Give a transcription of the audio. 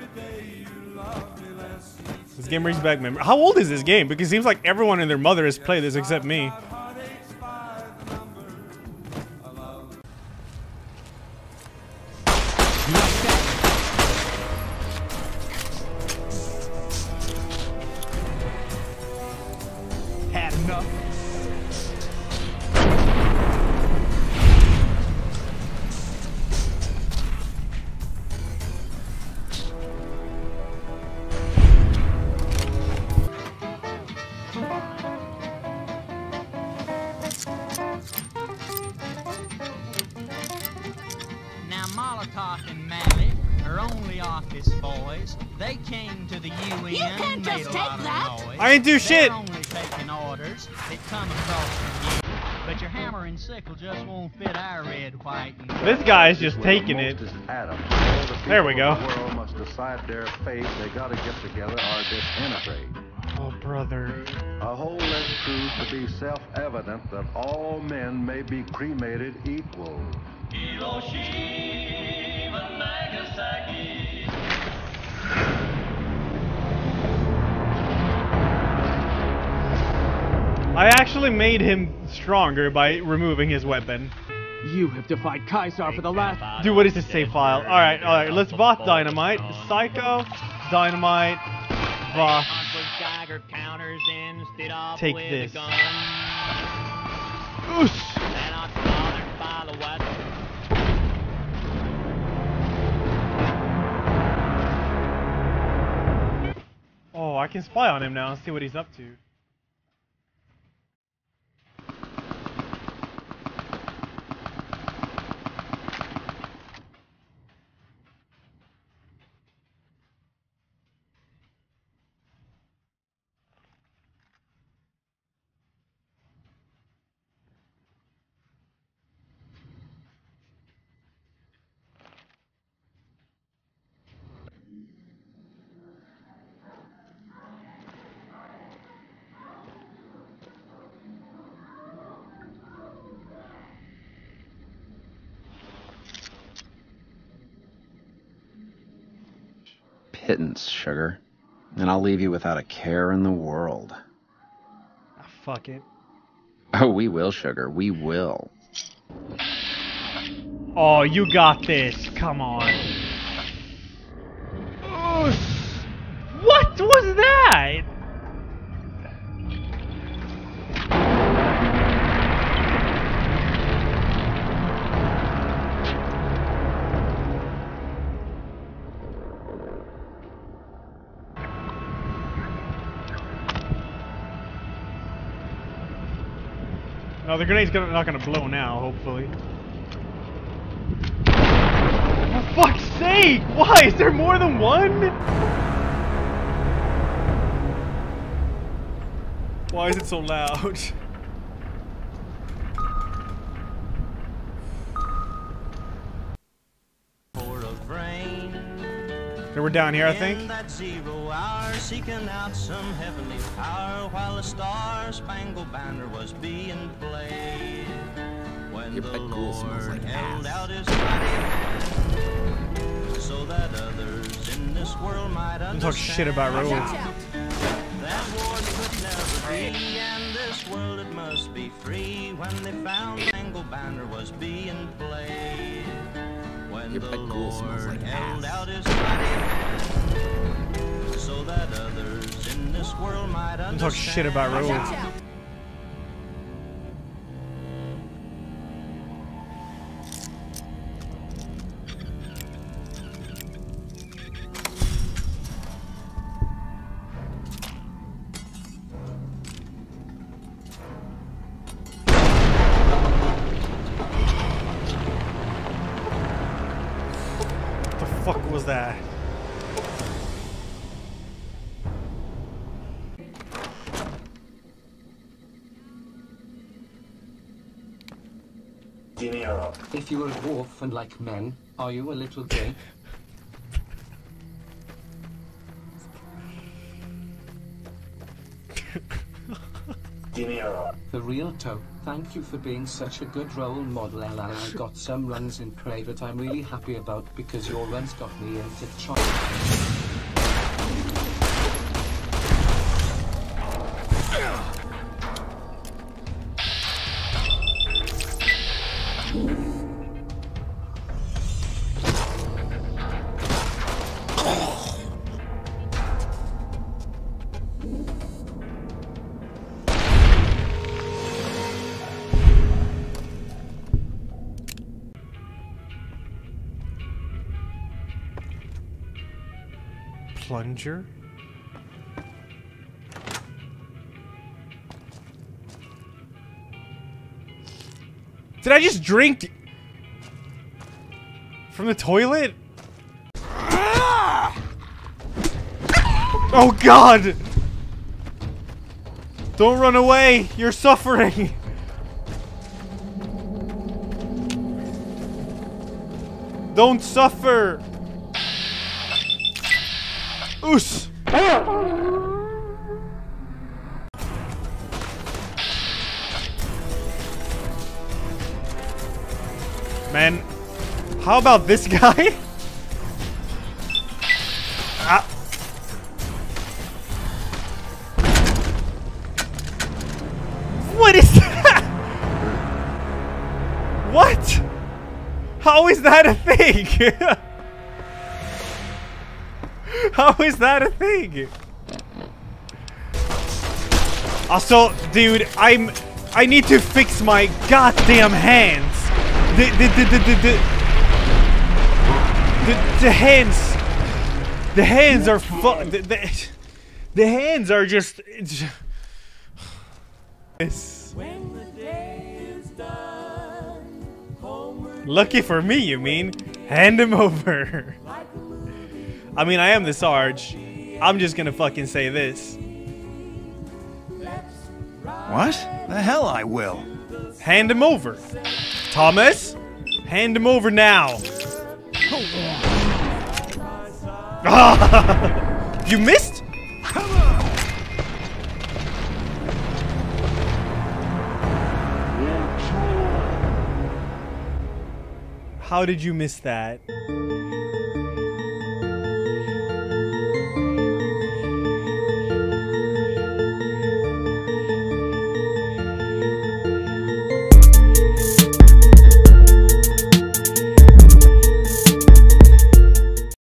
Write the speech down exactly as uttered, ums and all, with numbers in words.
This game brings back memory. How old is this game? Because it seems like everyone and their mother has played this except me. Had enough. Now Molotov and Mallett are only office boys. They came to the U N. You can't made just a take lot of that. noise. I didn't do shit. They're only taking orders that come across from you. But your hammer and sickle just won't fit our red, white, and This guy is just taking it. There we go. The world must decide their fate. They gotta get together or disintegrate. Oh, brother. A whole let truth to be self-evident that all men may be cremated equal. Hiroshima, Nagasaki. I actually made him stronger by removing his weapon. You have defied Kaiser for the last. Dude, what is this save file? Alright, alright, let's Voth Dynamite. Psycho, Dynamite, Voth. Take this. Oosh. Oh, I can spy on him now and see what he's up to. Pittance, sugar. And I'll leave you without a care in the world. Ah, fuck it. Oh, we will, sugar. We will. Oh, you got this. Come on. Ugh. What was that? No, the grenade's gonna, not gonna blow now, hopefully. For fuck's sake! Why? Is there more than one? Why is it so loud? They were down here, I think. In that zero hour, seeking out some heavenly power, while the star-spangled banner was being played. When Your the pet ghoul smells Lord like held ass. out his mighty hand, so that others in this world might Don't understand. talk shit about Raoul. That war could never be, and this world it must be free. When they found the spangled banner was being played. When Your the pet ghoul smells Lord like held ass. out his mighty hand, so that others in this world might Don't understand. talk shit about Raoul. What the fuck was that? If you were a dwarf and like men, are you a little gay? The real toe. Thank you for being such a good role model, and I got some runs in private I'm really happy about because your runs got me into chocolate. Plunger? Did I just drink from the toilet? Oh God! Don't run away! You're suffering! Don't suffer! Oos! Man, how about this guy? Ah. What is that? What? How is that a thing? How is that a thing? Also, dude, I'm I need to fix my goddamn hands. The the the the the the, the, the hands the hands are fu the, the, the hands are just it's, lucky for me, you mean? Hand him over. I mean, I am the Sarge. I'm just gonna fucking say this. What? The hell I will. Hand him over. Thomas, hand him over now. Ah, you missed? How did you miss that?